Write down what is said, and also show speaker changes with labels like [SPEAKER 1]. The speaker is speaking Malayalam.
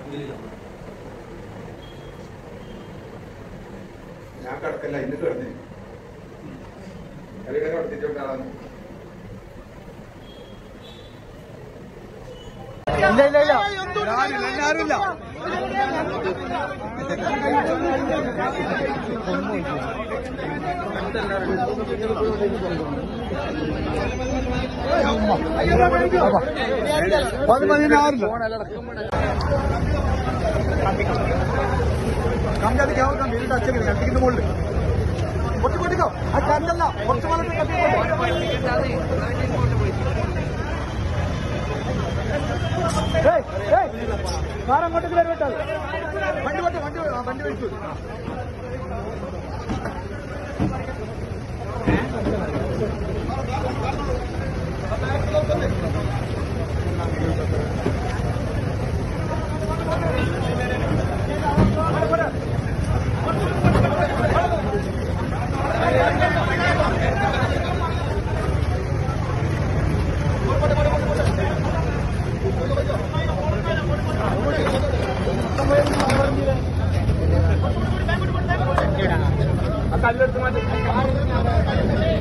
[SPEAKER 1] ഞാൻ കിടക്കല്ല ഇന്ന് കിടന്നേ കളിയുടെ കിടത്തിട്ടോണ്ടാണ്
[SPEAKER 2] ഇല്ല ഇല്ല ഇല്ല ആരുമില്ല കമ്പിയാതിക്കാവും വീടിന്റെ അച്ഛനെ കട്ടിക്കുന്ന മുകളിൽ കുറച്ച് കൊട്ടിക്കോ ആ കണ്ടല്ല കുറച്ച് വന്നിട്ട് അങ്ങോട്ടേക്ക് വരവിട്ടാൽ വണ്ടി വലിച്ചു കല്ലെടുത്ത് മാറ്റി